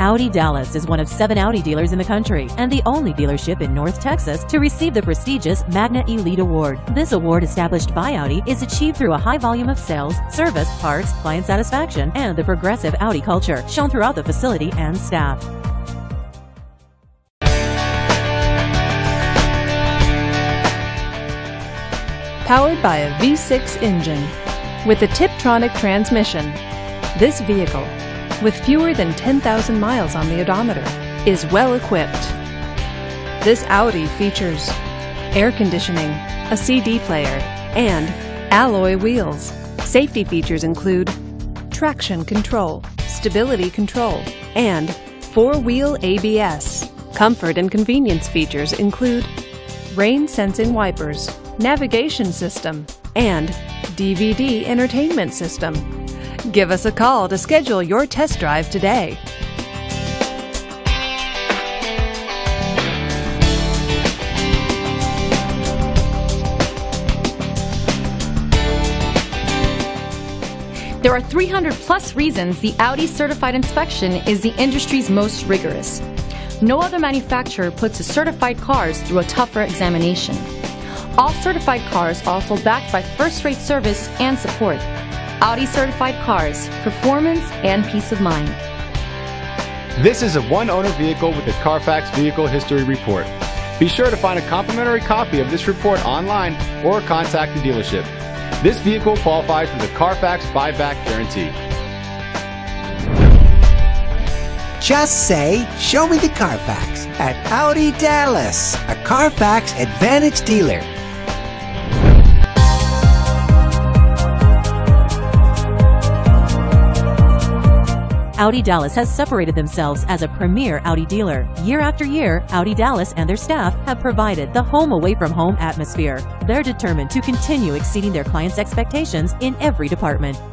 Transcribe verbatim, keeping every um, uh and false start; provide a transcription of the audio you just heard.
Audi Dallas is one of seven Audi dealers in the country and the only dealership in North Texas to receive the prestigious Magna Elite Award. This award, established by Audi, is achieved through a high volume of sales, service, parts, client satisfaction, and the progressive Audi culture shown throughout the facility and staff. Powered by a V six engine with a Tiptronic transmission, this vehicle, with fewer than ten thousand miles on the odometer, is well equipped. This Audi features air conditioning, a C D player, and alloy wheels. Safety features include traction control, stability control, and four-wheel A B S. Comfort and convenience features include rain-sensing wipers, navigation system, and D V D entertainment system. Give us a call to schedule your test drive today. There are three hundred plus reasons the Audi certified inspection is the industry's most rigorous. No other manufacturer puts its certified cars through a tougher examination. All certified cars are also backed by first-rate service and support. Audi certified cars, performance and peace of mind. This is a one-owner vehicle with a Carfax Vehicle History Report. Be sure to find a complimentary copy of this report online or contact the dealership. This vehicle qualifies for the Carfax buyback guarantee. Just say, "Show me the Carfax" at Audi Dallas, a Carfax Advantage dealer. Audi Dallas has separated themselves as a premier Audi dealer. Year after year, Audi Dallas and their staff have provided the home away from home atmosphere. They're determined to continue exceeding their clients' expectations in every department.